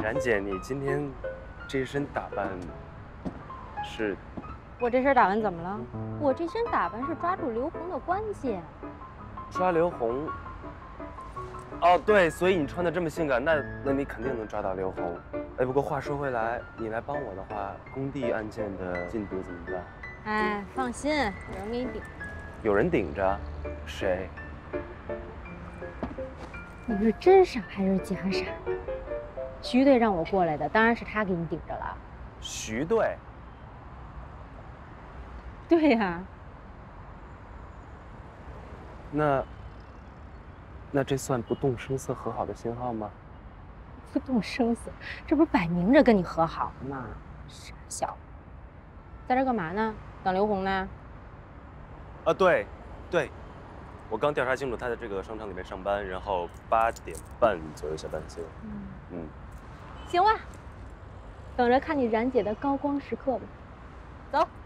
冉姐，你今天这身打扮是？ 我这身打扮怎么了？我这身打扮是抓住刘红的关键。 抓刘红？哦，对，所以你穿的这么性感，那你肯定能抓到刘红。哎，不过话说回来，你来帮我的话，工地案件的进度怎么办？ 哎，放心，有人给你顶。 有人顶着？谁？ 你是真傻还是假傻？徐队让我过来的，当然是他给你顶着了。 徐队？ 对呀。 那这算不动声色和好的信号吗？ 不动声色，这不是摆明着跟你和好吗？傻小子，在这干嘛呢？等刘红呢？ 啊，对，我刚调查清楚，他在这个商场里面上班，然后8点半左右下班，所以， 行吧，等着看你冉姐的高光时刻吧。走。